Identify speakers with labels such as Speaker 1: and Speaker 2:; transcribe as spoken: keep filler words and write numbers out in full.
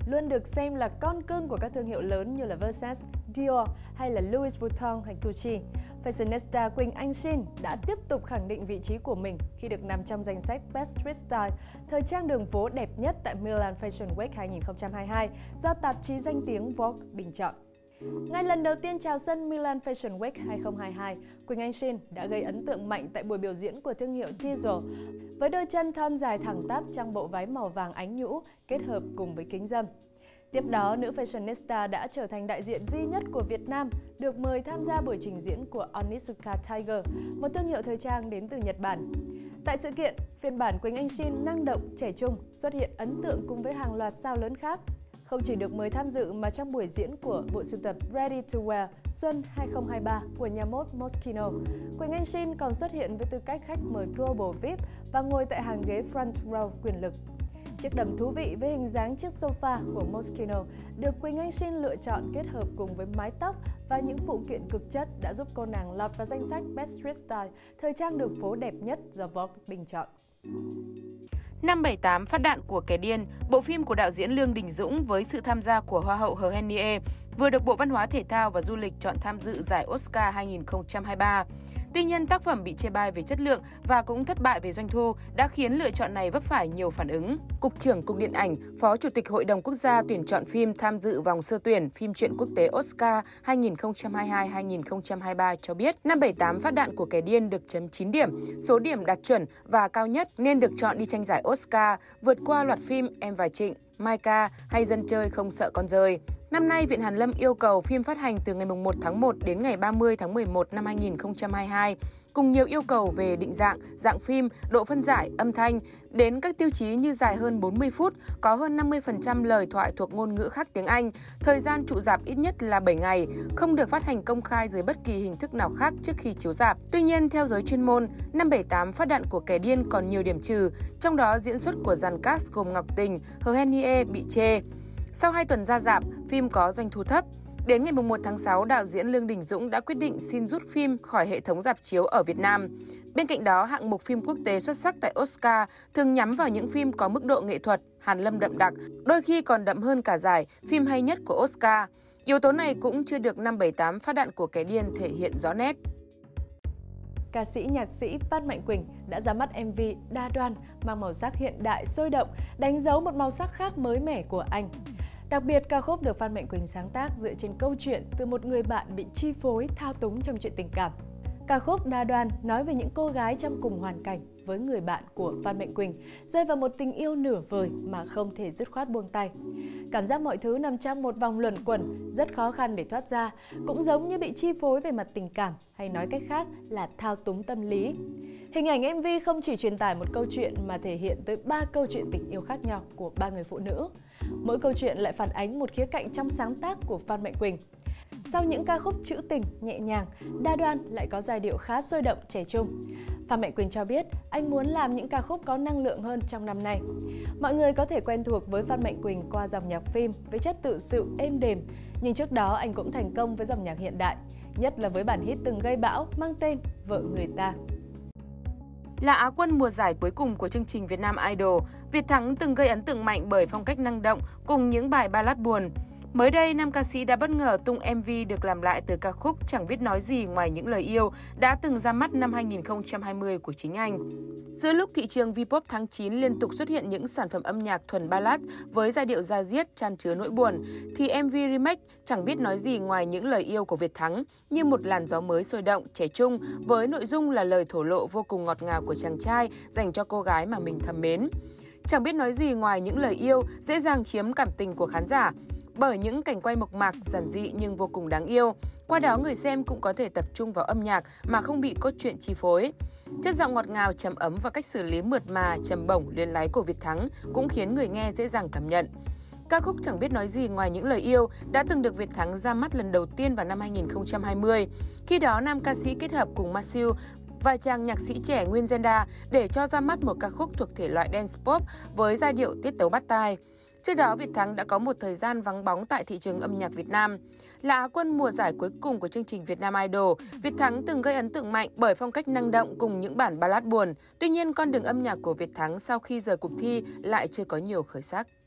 Speaker 1: luôn được xem là con cưng của các thương hiệu lớn như là Versace, Dior hay là Louis Vuitton hay Gucci. Fashionista Quỳnh Anh Shin đã tiếp tục khẳng định vị trí của mình khi được nằm trong danh sách Best Street Style, thời trang đường phố đẹp nhất tại Milan Fashion Week hai nghìn không trăm hai mươi hai do tạp chí danh tiếng Vogue bình chọn. Ngay lần đầu tiên chào sân Milan Fashion Week hai nghìn không trăm hai mươi hai, Quỳnh Anh Shin đã gây ấn tượng mạnh tại buổi biểu diễn của thương hiệu Diesel với đôi chân thon dài thẳng tắp trong bộ váy màu vàng ánh nhũ kết hợp cùng với kính râm. Tiếp đó, nữ fashionista đã trở thành đại diện duy nhất của Việt Nam được mời tham gia buổi trình diễn của Onitsuka Tiger, một thương hiệu thời trang đến từ Nhật Bản. Tại sự kiện, phiên bản Quỳnh Anh Shin năng động, trẻ trung xuất hiện ấn tượng cùng với hàng loạt sao lớn khác. Không chỉ được mời tham dự mà trong buổi diễn của bộ sưu tập Ready to Wear Xuân hai nghìn không trăm hai mươi ba của nhà mốt Moschino, Quỳnh Anh Shin còn xuất hiện với tư cách khách mời Global vi ai pi và ngồi tại hàng ghế front row quyền lực. Chiếc đầm thú vị với hình dáng chiếc sofa của Moschino được Quỳnh Anh Shin lựa chọn kết hợp cùng với mái tóc và những phụ kiện cực chất đã giúp cô nàng lọt vào danh sách Best Street Style, thời trang đường phố đẹp nhất do Vogue bình chọn.
Speaker 2: Năm bảy tám Phát đạn của kẻ điên, bộ phim của đạo diễn Lương Đình Dũng với sự tham gia của Hoa hậu Hờ Henie vừa được Bộ Văn hóa Thể thao và Du lịch chọn tham dự giải Oscar hai nghìn không trăm hai mươi ba. Tuy nhiên, tác phẩm bị chê bai về chất lượng và cũng thất bại về doanh thu đã khiến lựa chọn này vấp phải nhiều phản ứng. Cục trưởng Cục Điện ảnh, Phó Chủ tịch Hội đồng Quốc gia tuyển chọn phim tham dự vòng sơ tuyển phim truyện quốc tế Oscar hai nghìn không trăm hai mươi hai hai nghìn không trăm hai mươi ba cho biết, năm bảy tám Phát đạn của kẻ điên được chấm chín điểm, số điểm đạt chuẩn và cao nhất nên được chọn đi tranh giải Oscar, vượt qua loạt phim Em và Trịnh, Mai Ca hay Dân chơi không sợ con dơi. Năm nay, Viện Hàn Lâm yêu cầu phim phát hành từ ngày mùng một tháng một đến ngày ba mươi tháng mười một năm hai nghìn không trăm hai mươi hai, cùng nhiều yêu cầu về định dạng, dạng phim, độ phân giải, âm thanh, đến các tiêu chí như dài hơn bốn mươi phút, có hơn năm mươi phần trăm lời thoại thuộc ngôn ngữ khác tiếng Anh, thời gian trụ rạp ít nhất là bảy ngày, không được phát hành công khai dưới bất kỳ hình thức nào khác trước khi chiếu rạp. Tuy nhiên, theo giới chuyên môn, năm bảy tám Phát đạn của kẻ điên còn nhiều điểm trừ, trong đó diễn xuất của dàn cast gồm Ngọc Tình, Hờ Henie bị chê. Sau hai tuần ra rạp, phim có doanh thu thấp. Đến ngày mùng một tháng sáu, đạo diễn Lương Đình Dũng đã quyết định xin rút phim khỏi hệ thống rạp chiếu ở Việt Nam. Bên cạnh đó, hạng mục phim quốc tế xuất sắc tại Oscar thường nhắm vào những phim có mức độ nghệ thuật, hàn lâm đậm đặc, đôi khi còn đậm hơn cả giải phim hay nhất của Oscar. Yếu tố này cũng chưa được năm bảy tám Phát đạn của kẻ điên thể hiện rõ nét.
Speaker 1: Ca sĩ nhạc sĩ Phan Mạnh Quỳnh đã ra mắt em vê Đa Đoan mang màu sắc hiện đại sôi động, đánh dấu một màu sắc khác mới mẻ của anh. Đặc biệt, ca khúc được Phan Mạnh Quỳnh sáng tác dựa trên câu chuyện từ một người bạn bị chi phối, thao túng trong chuyện tình cảm. Ca khúc Đa Đoan nói về những cô gái trong cùng hoàn cảnh với người bạn của Phan Mạnh Quỳnh, rơi vào một tình yêu nửa vời mà không thể dứt khoát buông tay. Cảm giác mọi thứ nằm trong một vòng luẩn quẩn, rất khó khăn để thoát ra, cũng giống như bị chi phối về mặt tình cảm, hay nói cách khác là thao túng tâm lý. Hình ảnh em vê không chỉ truyền tải một câu chuyện mà thể hiện tới ba câu chuyện tình yêu khác nhau của ba người phụ nữ. Mỗi câu chuyện lại phản ánh một khía cạnh trong sáng tác của Phan Mạnh Quỳnh. Sau những ca khúc trữ tình, nhẹ nhàng, Đa Đoan lại có giai điệu khá sôi động, trẻ trung. Phan Mạnh Quỳnh cho biết anh muốn làm những ca khúc có năng lượng hơn trong năm nay. Mọi người có thể quen thuộc với Phan Mạnh Quỳnh qua dòng nhạc phim với chất tự sự êm đềm, nhưng trước đó anh cũng thành công với dòng nhạc hiện đại, nhất là với bản hit từng gây bão mang tên Vợ Người Ta.
Speaker 2: Là Á quân mùa giải cuối cùng của chương trình Việt Nam Idol, Việt Thắng từng gây ấn tượng mạnh bởi phong cách năng động cùng những bài ballad buồn. Mới đây, nam ca sĩ đã bất ngờ tung em vê được làm lại từ ca khúc Chẳng biết nói gì ngoài những lời yêu đã từng ra mắt năm hai nghìn không trăm hai mươi của chính anh. Giữa lúc thị trường V-pop tháng chín liên tục xuất hiện những sản phẩm âm nhạc thuần ballad với giai điệu da diết chan chứa nỗi buồn, thì em vê remake Chẳng biết nói gì ngoài những lời yêu của Việt Thắng như một làn gió mới sôi động, trẻ trung với nội dung là lời thổ lộ vô cùng ngọt ngào của chàng trai dành cho cô gái mà mình thầm mến. Chẳng biết nói gì ngoài những lời yêu dễ dàng chiếm cảm tình của khán giả bởi những cảnh quay mộc mạc, giản dị nhưng vô cùng đáng yêu. Qua đó người xem cũng có thể tập trung vào âm nhạc mà không bị cốt truyện chi phối. Chất giọng ngọt ngào, trầm ấm và cách xử lý mượt mà, trầm bổng, luyến láy của Việt Thắng cũng khiến người nghe dễ dàng cảm nhận. Ca khúc Chẳng biết nói gì ngoài những lời yêu đã từng được Việt Thắng ra mắt lần đầu tiên vào năm hai nghìn không trăm hai mươi. Khi đó, nam ca sĩ kết hợp cùng Masew và chàng nhạc sĩ trẻ Nguyên Zenda để cho ra mắt một ca khúc thuộc thể loại dance pop với giai điệu tiết tấu bắt tai. Trước đó, Việt Thắng đã có một thời gian vắng bóng tại thị trường âm nhạc Việt Nam. Là Á quân mùa giải cuối cùng của chương trình Việt Nam Idol, Việt Thắng từng gây ấn tượng mạnh bởi phong cách năng động cùng những bản ballad buồn. Tuy nhiên, con đường âm nhạc của Việt Thắng sau khi rời cuộc thi lại chưa có nhiều khởi sắc.